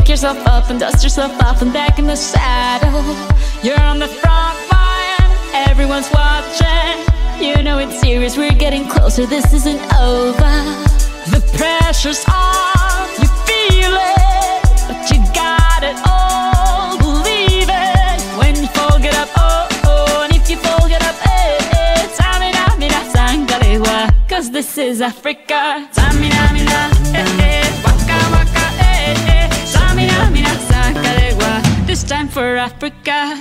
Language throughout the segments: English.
Pick yourself up and dust yourself off and back in the saddle. You're on the front line, everyone's watching. You know it's serious, we're getting closer, this isn't over. The pressure's on, you feel it, but you got it all, believe it. When you fall, get up, oh, oh, and if you fall, get up, eh, eh. Tsamina, mina, zangalewa, cause this is Africa. Tsamina, mina, eh, eh, waka, waka, eh, eh. Tsamina, mina, zangalewa, this time for Africa.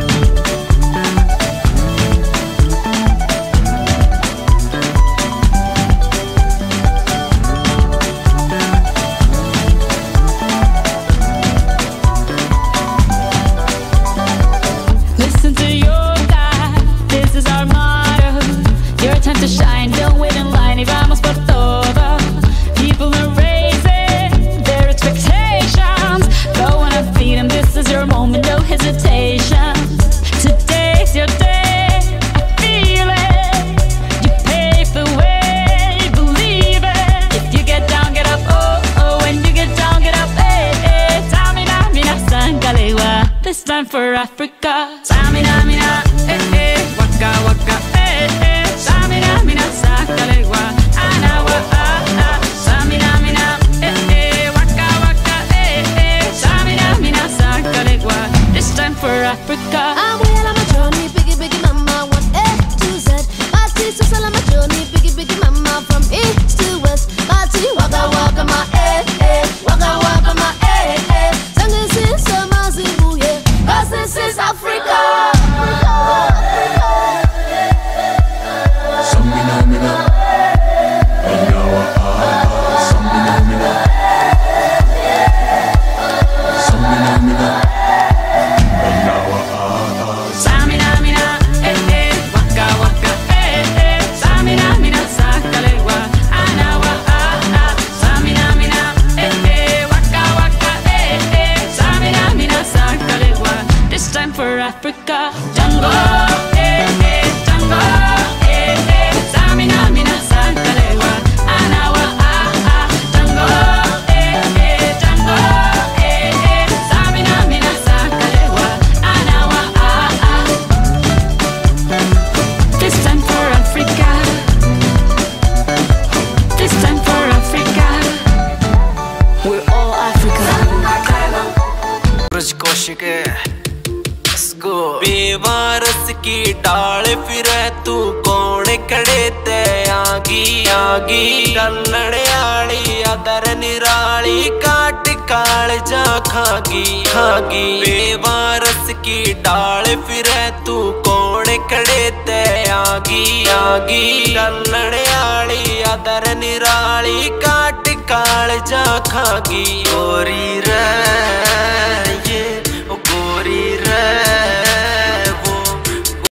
Time to shine, don't wait in line, y vamos por todo. People are raising their expectations. Go on and feed them, this is your moment, no hesitation. Today's your day, I feel it. You pave the way, believe it. If you get down, get up, oh, oh. When you get down, get up, eh, eh. Tsamina, mina, zangalewa, this time for Africa. Tsamina, mina, eh, eh. Waka, waka, eh, eh. Tsamina, mina, zangalewa, anawa, ah, ah. Tsamina, mina, eh, eh. Waka, waka, eh, eh. Tsamina, mina, zangalewa, this time for Africa. I'm well on my journey, biggie, biggie mama, 1 A to Z. My sister's all on my journey, biggie, biggie mama, from east to west. My tea, waka, waka, my eh, eh. Waka, waka, my eh, eh. Zangu is summer, zingu, yeah. Cause this is Africa. For Africa, Tango, eh, eh, Tango, eh, eh. Tsamina, mina, zangalewa, anawa, ah, ah. Tango, eh, eh, Tango, eh, eh. Tsamina, mina, zangalewa, anawa, ah, ah. This time for Africa. This time for Africa. We're all Africa. बेवारस की डाल फिर तू कौन खड़े ते आगी आगी डलने आली अदर निराली काट काल जा खागी खागी बेवारस की डाल फिर तू कौन खड़े ते आगी आगी डलने आली अदर निराली काट काल जा खागी गोरी रे ये गोरी रे